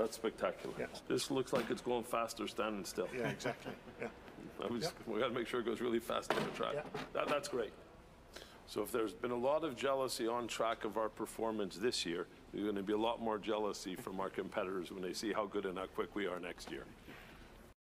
That's spectacular. Yeah. This looks like it's going faster standing still. Yeah, exactly. Yeah. We got to make sure it goes really fast on the track. Yeah. That's great. So if there's been a lot of jealousy on track of our performance this year, there's going to be a lot more jealousy from our competitors when they see how good and how quick we are next year.